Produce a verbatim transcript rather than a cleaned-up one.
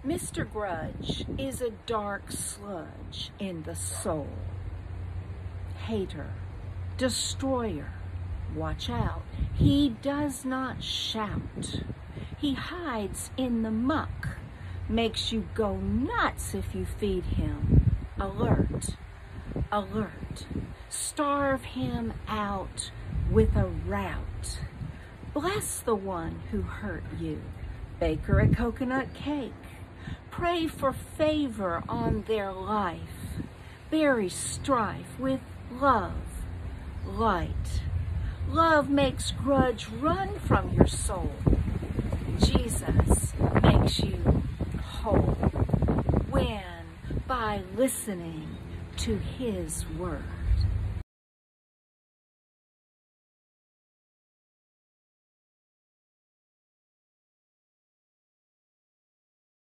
Mister Grudge is a dark sludge in the soul. Hater, destroyer, watch out. He does not shout. He hides in the muck, makes you go nuts if you feed him. Alert, alert, starve him out with a rout. Bless the one who hurt you. Bake her a coconut cake. Pray for favor on their life. Bury strife with love, light. Love makes grudge run from your soul. Jesus makes you whole when by listening to his word.